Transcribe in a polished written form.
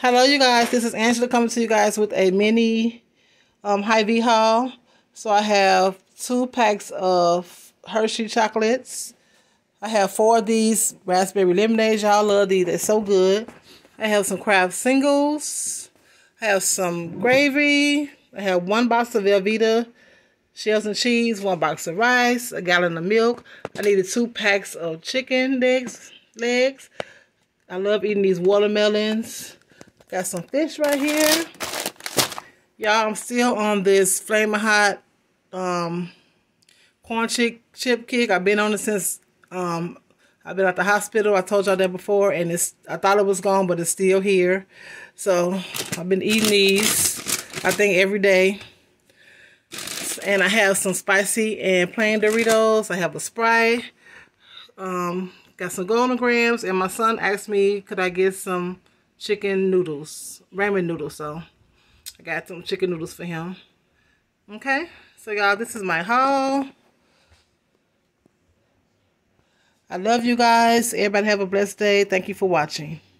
Hello you guys, this is Angela coming to you guys with a mini Hy-Vee haul. So I have 2 packs of Hershey chocolates. I have 4 of these raspberry lemonades. Y'all love these, they're so good. I have some Kraft singles. I have some gravy. I have 1 box of Velveeta shells and cheese, 1 box of rice, a gallon of milk. I needed 2 packs of chicken legs. I love eating these watermelons. Got some fish right here. Y'all, I'm still on this flaming hot corn chip kick. I've been on it since I've been at the hospital. I told y'all that before, and I thought it was gone, but it's still here. So I've been eating these, I think, every day. And I have some spicy and plain Doritos. I have a Sprite. Got some Golden Grams, and my son asked me could I get some chicken noodles, ramen noodles. So I got some chicken noodles for him. Okay, so y'all, this is my haul. I love you guys. Everybody have a blessed day. Thank you for watching.